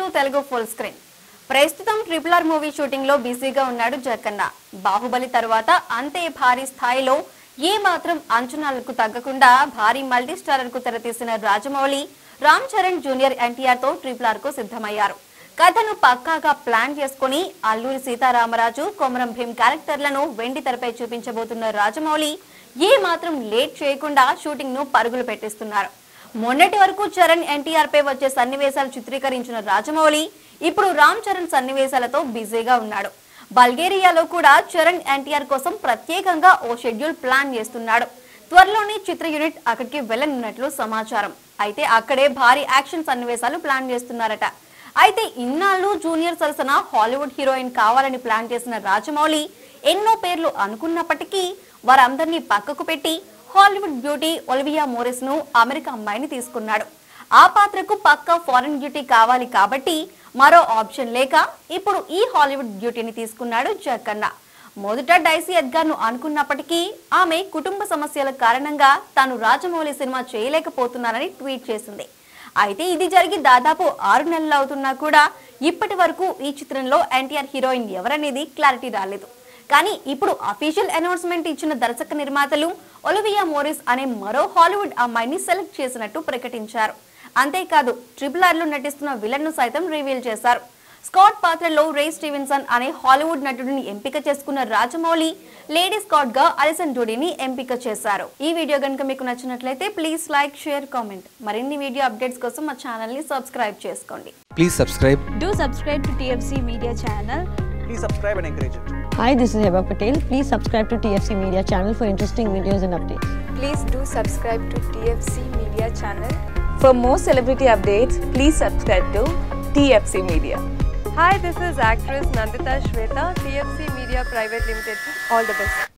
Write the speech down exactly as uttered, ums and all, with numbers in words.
Telugu full screen. ప్రస్తుతం triple R movie shooting లో బిజీగా ఉన్నాడు జక్కన్న. బాహుబలి తర్వాత అంతే భారీ స్థాయిలో ఏ మాత్రం అంచనాలకు తగ్గకుండా భారీ మల్టీ స్టారర్ కు తెరతీసిన రాజమౌళి రామ్ చరణ్ జూనియర్ ఎన్టీఆర్ తో ట్రిపుల్ ఆర్ కు సిద్ధమయ్యారు. కథను పక్కాగా ప్లాన్ చేసుకుని అల్లూరి సీతారామరాజు, కొమరం భీం క్యారెక్టర్లను వెండి తెరపై చూపించబోతున్న రాజమౌళి ఏ మాత్రం లేట్ చేయకుండా షూటింగ్ ను పరుగులు పెట్టిస్తున్నారు. మొన్నటి వరకు చరణ్ ఎన్టీఆర్ పై వచ్చే సన్నివేశాలు చిత్రీకరించిన రాజమౌళి ఇప్పుడు రామ్ చరణ్ సన్నివేశాలతో బిజీగా ఉన్నాడు. బల్గేరియాలో కూడా చరణ్ ఎన్టీఆర్ కోసం ప్రత్యేకంగా ఓ షెడ్యూల్ ప్లాన్ చేస్తున్నాడు. త్వరలోనే చిత్ర యూనిట్ అక్కడికి వెళ్లనున్నట్లు సమాచారం. అయితే అక్కడే భారీ యాక్షన్ సన్నివేశాలు ప్లాన్ చేస్తున్నారట. అయితే ఇన్నాళ్ళు జూనియర్ సరసన హాలీవుడ్ హీరోయిన్ కావాలని ప్లాన్ చేసిన రాజమౌళి ఎన్నో పేర్లు అనుకున్నప్పటికీ వారందరినీ పక్కకు పెట్టి హాలీవుడ్ బ్యూటీ ఒలివియా మోరిస్ ను అమెరికా అమ్మాయిని తీసుకున్నాడు. ఆ పాత్రకు పక్కా ఫారెన్ బ్యూటీ కావాలి కాబట్టి మరో ఆప్షన్ లేక ఇప్పుడు ఈ హాలీవుడ్ బ్యూటీని తీసుకున్నాడు జక్కన్న. మొదట డైసీ ఎడ్గార్ ను అనుకున్నప్పటికీ ఆమె కుటుంబ సమస్యల కారణంగా తాను రాజమౌళి సినిమా చేయలేకపోతున్నానని ట్వీట్ చేసింది. అయితే ఇది జరిగి దాదాపు ఆరు నెలలు అవుతున్నా కూడా ఇప్పటి వరకు ఈ చిత్రంలో ఎన్టీఆర్ హీరోయిన్ ఎవరనేది క్లారిటీ రాలేదు. కానీ ఇప్పుడు అఫీషియల్ అనౌన్స్మెంట్ ఇచ్చిన దర్శక నిర్మాతలు ఒలివియా మోరిస్ అనే మరో హాలీవుడ్ అమ్మాయిని సెలెక్ట్ చేసినట్టు ప్రకటించారు. అంతేకాదు ట్రిపుల్ ఆర్ లో నటిస్తున్న విలన్ ను సైతం రివీల్ చేశారు. స్కాట్ పాత్రలో రే స్టీవెన్సన్ అనే హాలీవుడ్ నటుడిని ఎంపిక చేసుకున్న రాజమౌళి లేడీ స్కాట్ గా అలిసన్ డూడీని ఎంపిక చేశారు. ఈ వీడియో గనుక మీకు నచ్చినట్లయితే ప్లీజ్ లైక్, షేర్, కామెంట్. మరిన్ని వీడియో అప్డేట్స్ కోసం మా ఛానల్ ని సబ్స్క్రైబ్ చేసుకోండి. Please subscribe. Do subscribe to T F C Media channel. Please subscribe and encourage it. Hi, this is Heba Patel. Please subscribe to T F C Media channel for interesting videos and updates. Please do subscribe to T F C Media channel. For more celebrity updates, please subscribe to T F C Media. Hi, this is actress Nandita Shweta, T F C Media Private Limited. All the best.